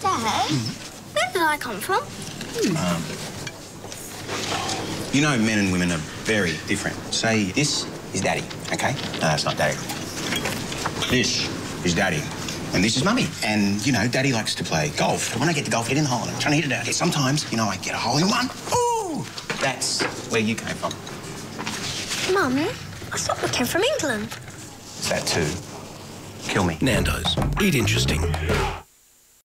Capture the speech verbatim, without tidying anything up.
Dad, Mm. where did I come from? Um, you know, men and women are very different. Say, this is Daddy, OK? No, that's not Daddy. This is Daddy. And this is Mummy. And, you know, Daddy likes to play golf. When I get the golf, get in the hole and I'm trying to hit it out. Sometimes, you know, I get a hole in one. Ooh! That's where you came from. Mum, I thought we came from England. It's that too. Kill me. Nandos. Eat interesting.